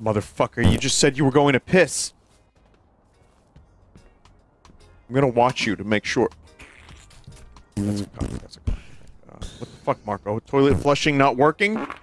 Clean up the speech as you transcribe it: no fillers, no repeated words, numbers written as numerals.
Motherfucker, you just said you were going to piss. I'm gonna watch you to make sure. That's a copy, that's a copy. What the fuck, Marco? Toilet flushing not working?